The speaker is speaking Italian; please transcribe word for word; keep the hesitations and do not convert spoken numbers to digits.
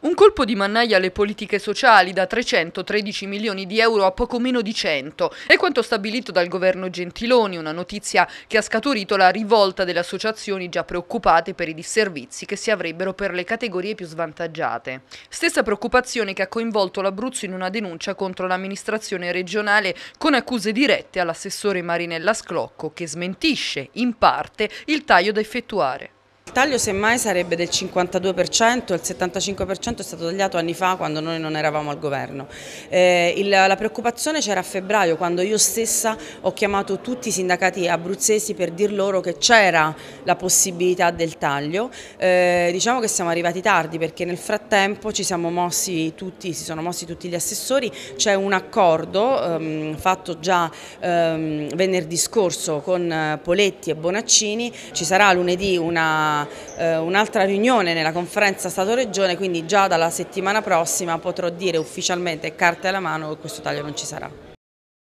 Un colpo di mannaia alle politiche sociali da trecentotredici milioni di euro a poco meno di cento. È quanto stabilito dal governo Gentiloni, una notizia che ha scaturito la rivolta delle associazioni già preoccupate per i disservizi che si avrebbero per le categorie più svantaggiate. Stessa preoccupazione che ha coinvolto l'Abruzzo in una denuncia contro l'amministrazione regionale con accuse dirette all'assessore Marinella Sclocco, che smentisce, in parte, il taglio da effettuare. Il taglio semmai sarebbe del cinquantadue per cento, il settantacinque per cento è stato tagliato anni fa quando noi non eravamo al governo. Eh, il, la preoccupazione c'era a febbraio quando io stessa ho chiamato tutti i sindacati abruzzesi per dir loro che c'era la possibilità del taglio. Eh, diciamo che siamo arrivati tardi perché nel frattempo ci siamo mossi tutti, si sono mossi tutti gli assessori, c'è un accordo ehm, fatto già ehm, venerdì scorso con Poletti e Bonaccini, ci sarà lunedì una un'altra riunione nella conferenza Stato-Regione, quindi già dalla settimana prossima potrò dire ufficialmente, carte alla mano, che questo taglio non ci sarà.